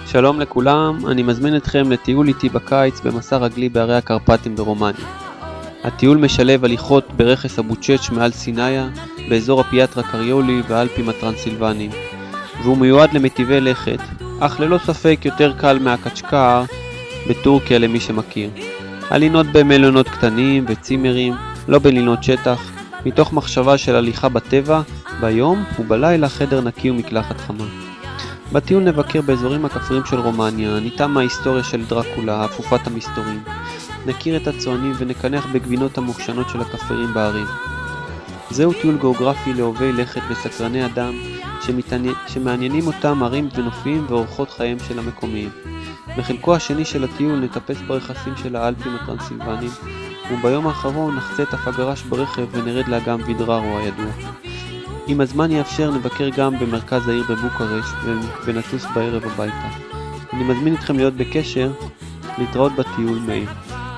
שלום לכולם, אני מזמין אתכם לטיול איתי בקיץ במסע רגלי בערי הקרפטים ברומניה. הטיול משלב הליכות ברכס אבוצ'ץ' מעל סינאיה, באזור הפיאטרה קריולי והאלפים הטרנסילבניים, והוא מיועד למטיבי לכת, אך ללא ספק יותר קל מהקצ'קר בטורקיה למי שמכיר. הלינות במלונות קטנים וצימרים, לא בלינות שטח, מתוך מחשבה של הליכה בטבע, ביום ובלילה חדר נקי ומקלחת חמה. בטיול נבקר באזורים הכפריים של רומניה, ניתן מההיסטוריה של דרקולה, אפופת המסתורים. נכיר את הצוענים ונקנח בגבינות המוקשנות של הכפרים בערים. זהו טיול גיאוגרפי לאוהבי לכת וסקרני אדם שמעניינים אותם ערים ונופים ואורחות חייהם של המקומיים. בחלקו השני של הטיול נטפס ברכסים של האלפים הטרנסילבניים, וביום האחרון נחצה את אף הגרש ברכב ונרד לאגם וידררו הידוע. אם הזמן יאפשר נבקר גם במרכז העיר בבוקרשט ונטוס בערב הביתה. אני מזמין אתכם להיות בקשר, להתראות בטיול מאיר.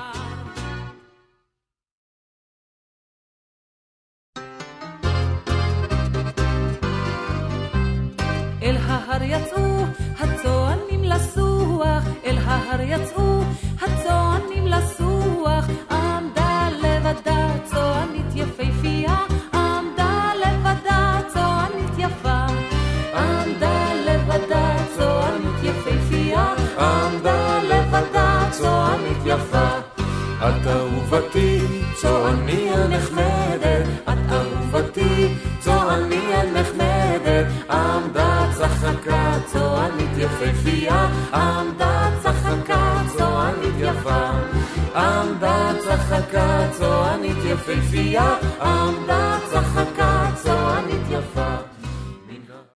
אל ההר יצאו הצוענים לסוח, אל ההר יצאו הצוענים לסוח, עמדה לבדה צוענית יפהפייה, עמדה לבדה צוענית יפה, עמדה לבדה צוענית יפהפייה, עמדה לבדה צוענית יפה. את אהובתי צועני הנחמדת, את אהובתי צועני הנחמדת, עמדה צחקה צוענית יפהפייה, עמדה צחקה צוענית יפה, עמדה צחקה צוענית יפהפייה, עמדה צחקה צוענית יפה.